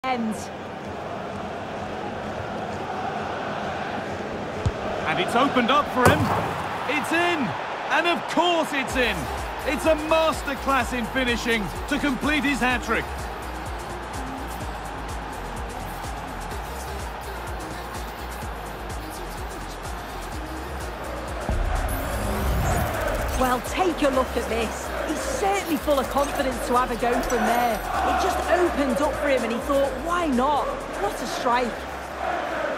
End. And it's opened up for him. It's in! And of course it's in! It's a masterclass in finishing to complete his hat-trick. Well, take a look at this. He's certainly full of confidence to have a go from there. It just opened up for him and he thought, why not? What a strike.